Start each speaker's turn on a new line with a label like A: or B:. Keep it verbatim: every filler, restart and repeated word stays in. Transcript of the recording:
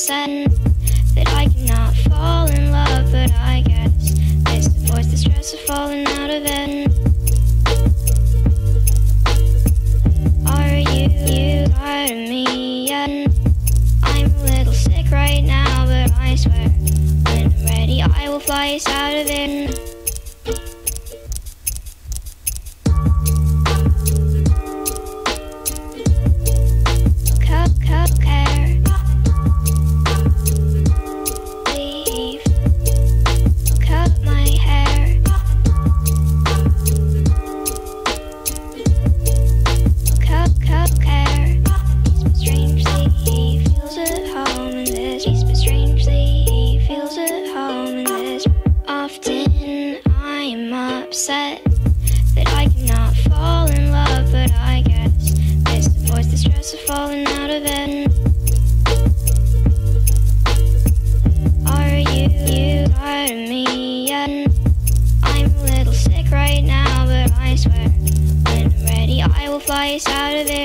A: upset that I cannot fall in love, but I guess it's the voice, the stress of falling out of it. Are you, you tired of me yet? I'm a little sick right now, but I swear when I'm ready I will fly us out of it. Often I'm upset that I cannot fall in love, but I guess it's the voice, the stress of falling out of it. Are you, you tired of me yet? I'm a little sick right now, but I swear when I'm ready I will fly us out of it.